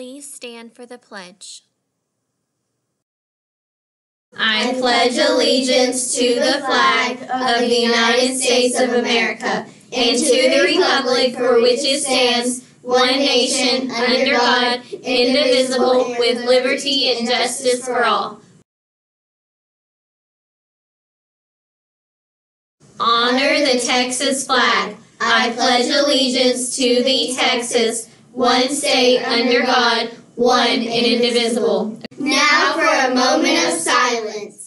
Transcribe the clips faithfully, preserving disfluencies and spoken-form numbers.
Please stand for the pledge. I pledge allegiance to the flag of the United States of America and to the republic for which it stands, one nation, under God, indivisible, with liberty and justice for all. Honor the Texas flag. I pledge allegiance to thee, Texas, one state under God, one and indivisible. Now for a moment of silence.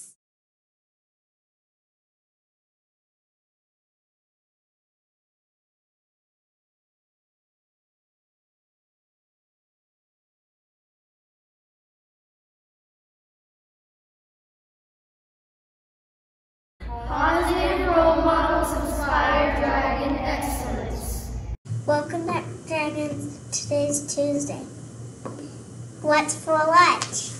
Positive role models inspire dragon excellence. Welcome back, Dragons. Today's Tuesday. What's for lunch?